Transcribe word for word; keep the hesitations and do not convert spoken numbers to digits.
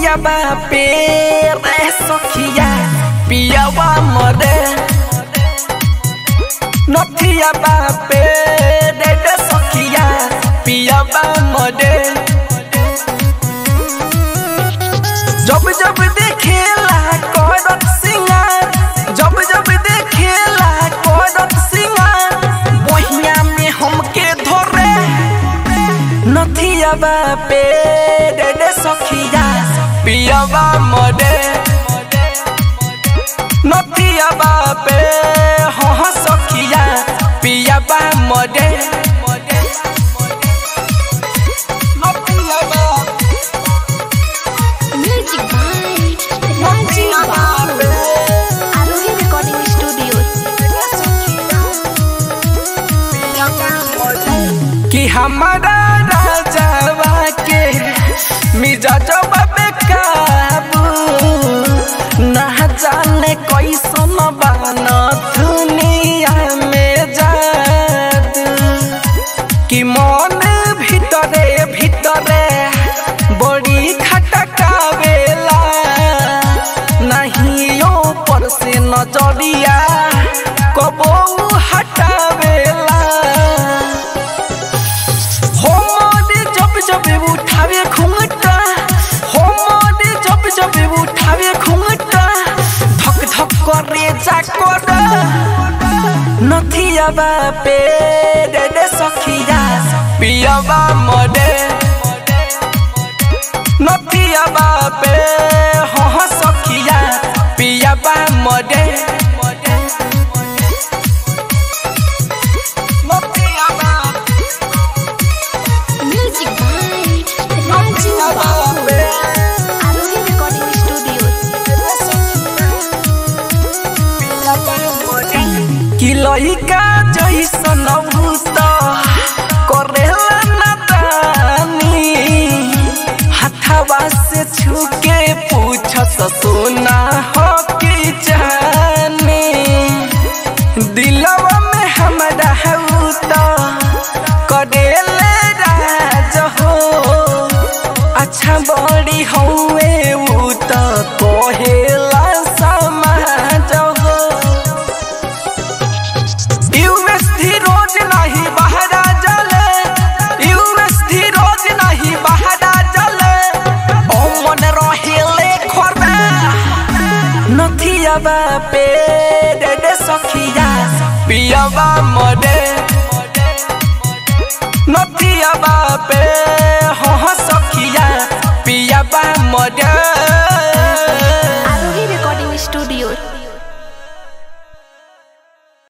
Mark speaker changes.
Speaker 1: नथिया बापे रे सखिया पियावा मरे नथिया बापे रे सखिया पियावा मरे जब जब देखेला करत सिंगार जब जब देखेला करत सिंगार बहिया में हमके धरे नथिया बापे रे सखिया पियावा मरे नथिया बापे हाँ सखिया पियावा मरे कि हमारा राजावा के मिजाजवा पे काबू ना जाने कैसन बाना दुनिया में जादू कि मन भीतरे भीतरे बड़ी खटकावेला नहीं ऊपर से नजरिया कबो हटावेला जब उठावे घूंघटा हो मोरे जब जब उठावे घूंघटा धक धक करे जाकर नथिया बापे रे सखिया पियावा मरे नथिया बापे हाँ सखिया पियावा मरे कि लइका जइसन भूत करेला नादानी हाथवा से छुके पूछस सोना हो कि जाने दिलवा में हमरा हूत करेले राज हो अच्छा बड़ी हौवे उ त कहेला समाज हो यूएस रोज नहीं बहरा जले यूएस रोज नहीं बहरा जले ओ मन रहिले खोरबा नथिया बापे रे सखिया पियावा मरे नथिया बापे हाँ सखिया पियावा मरे।